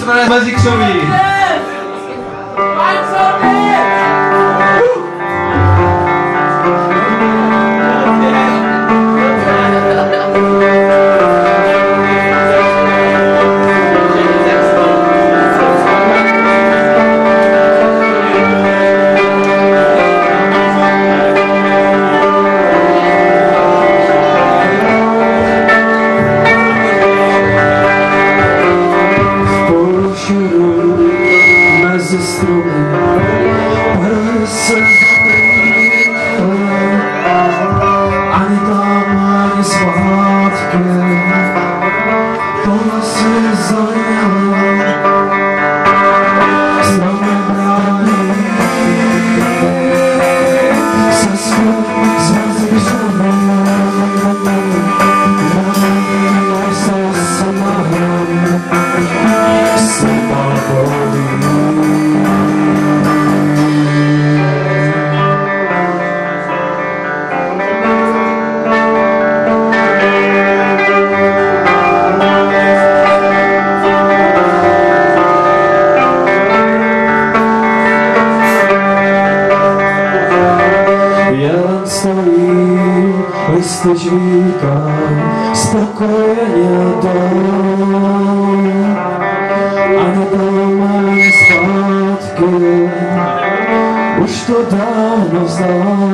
bratranec Mezikřový. Mezi stromy barvy se ani tam, ani svátky, tohle si zajela. Stromy brání se svým zmrzí žovým, já se sama hrám, sama bolí. Jelen stojí, listy žvíká, spokojeně dom. Ani dom, ani zpátky, už to dávno vzdál.